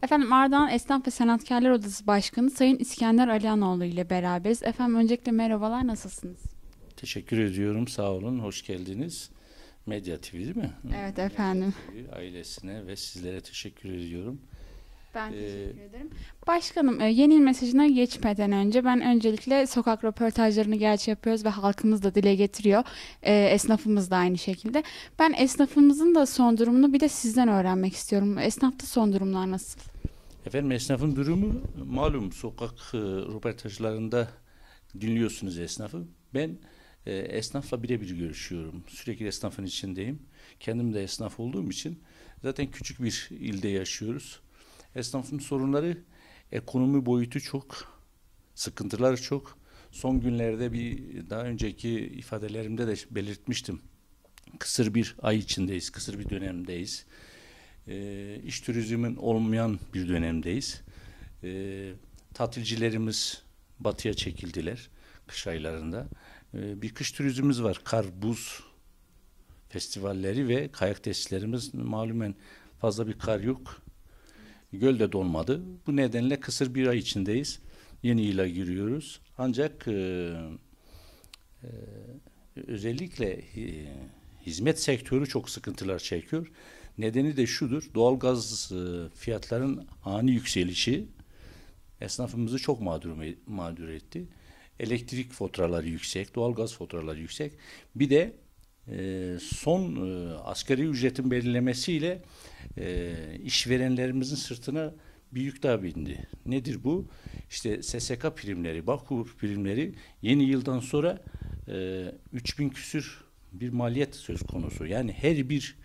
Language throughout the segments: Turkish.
Efendim Ardahan Esnaf ve Sanatkarlar Odası Başkanı Sayın İskender Aliyanoğlu ile beraberiz. Efendim öncelikle merhabalar, nasılsınız? Teşekkür ediyorum. Sağ olun. Hoş geldiniz. Medya TV değil mi? Evet Medya efendim. TV ailesine ve sizlere teşekkür ediyorum. Ben Ee, teşekkür ederim. Başkanım, yeni yıl mesajına geçmeden önce ben öncelikle sokak röportajlarını gerçi yapıyoruz ve halkımız da dile getiriyor. Esnafımız da aynı şekilde. Ben esnafımızın da son durumunu bir de sizden öğrenmek istiyorum. Esnafta son durumlar nasıl? Efendim esnafın durumu malum sokak röportajlarında dinliyorsunuz esnafı. Ben esnafla birebir görüşüyorum. Sürekli esnafın içindeyim. Kendim de esnaf olduğum için zaten küçük bir ilde yaşıyoruz. Esnafın sorunları ekonomi boyutu çok, sıkıntıları çok. Son günlerde daha önceki ifadelerimde de belirtmiştim. Kısır bir ay içindeyiz, kısır bir dönemdeyiz. İş turizmin olmayan bir dönemdeyiz. Tatilcilerimiz batıya çekildiler kış aylarında. Bir kış turizmimiz var. Kar, buz festivalleri ve kayak tesislerimiz malumen fazla bir kar yok. Göl de donmadı. Bu nedenle kısır bir ay içindeyiz. Yeni yıla giriyoruz. Ancak e, özellikle hizmet sektörü çok sıkıntılar çekiyor. Nedeni de şudur. Doğalgaz fiyatların ani yükselişi esnafımızı çok mağdur etti. Elektrik faturaları yüksek, doğalgaz faturaları yüksek. Bir de son asgari ücretin belirlemesiyle işverenlerimizin sırtına bir yük daha bindi. Nedir bu? İşte SSK primleri, Bağkur primleri yeni yıldan sonra 3000 küsür bir maliyet söz konusu. Yani her bir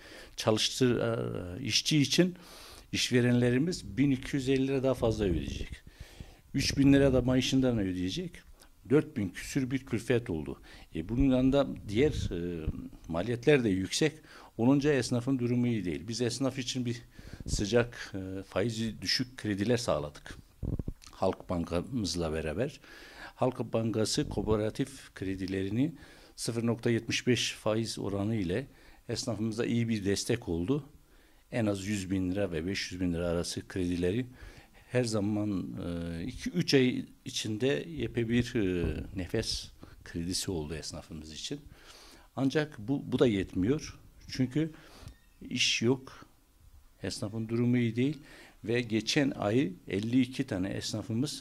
işçi için işverenlerimiz 1250 lira daha fazla ödeyecek. 3000 lira da maaşından ödeyecek. 4000 küsür bir külfet oldu. Bunun yanında diğer maliyetler de yüksek. Olunca esnafın durumu iyi değil. Biz esnaf için bir sıcak faizi düşük krediler sağladık. Halk Bankamızla beraber. Halk Bankası kooperatif kredilerini 0,75 faiz oranı ile esnafımıza iyi bir destek oldu. En az 100 bin lira ve 500 bin lira arası kredileri her zaman 2-3 ay içinde bir nefes kredisi oldu esnafımız için. Ancak bu da yetmiyor. Çünkü iş yok. Esnafın durumu iyi değil ve geçen ay 52 tane esnafımız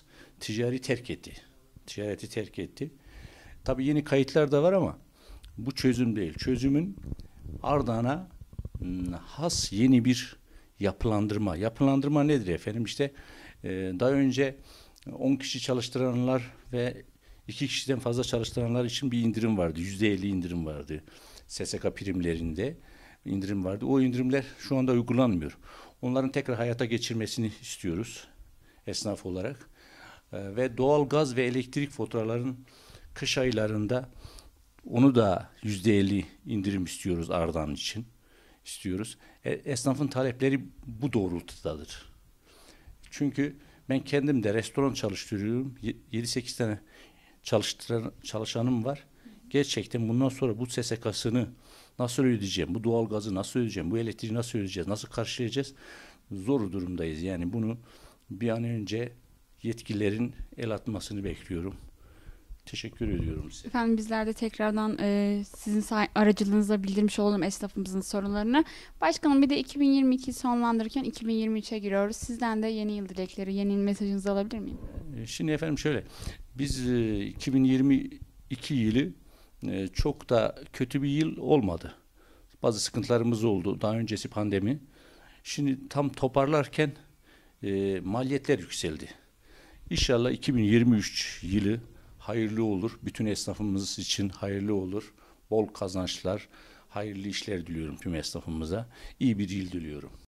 ticareti terk etti. Tabii yeni kayıtlar da var ama bu çözüm değil. Çözümün Ardahan'a has yeni bir yapılandırma. Yapılandırma nedir efendim? İşte daha önce 10 kişi çalıştıranlar ve 2 kişiden fazla çalıştıranlar için bir indirim vardı. %50 indirim vardı. SSK primlerinde indirim vardı. O indirimler şu anda uygulanmıyor. Onların tekrar hayata geçirmesini istiyoruz esnaf olarak. Ve doğal gaz ve elektrik faturaların kış aylarında onu da %50 indirim istiyoruz Ardahan için. İstiyoruz. Esnafın talepleri bu doğrultudadır. Çünkü ben kendim de restoran çalıştırıyorum. 7-8 tane çalışanım var. Gerçekten bundan sonra bu SSK'sını nasıl ödeyeceğim, bu doğalgazı nasıl ödeyeceğim, bu elektriği nasıl ödeyeceğiz, nasıl karşılayacağız? Zor durumdayız. Yani bunu bir an önce yetkililerin el atmasını bekliyorum. Teşekkür ediyorum size. Efendim bizler de tekrardan sizin aracılığınızla bildirmiş olduğum esnafımızın sorunlarını. Başkanım bir de 2022'yi sonlandırırken 2023'e giriyoruz. Sizden de yeni yıl dilekleri, yeni yıl mesajınızı alabilir miyim? Şimdi efendim şöyle, biz 2022 yılı çok da kötü bir yıl olmadı. Bazı sıkıntılarımız oldu. Daha öncesi pandemi. Şimdi tam toparlarken maliyetler yükseldi. İnşallah 2023 yılı hayırlı olur. Bütün esnafımız için hayırlı olur. Bol kazançlar, hayırlı işler diliyorum tüm esnafımıza. İyi bir yıl diliyorum.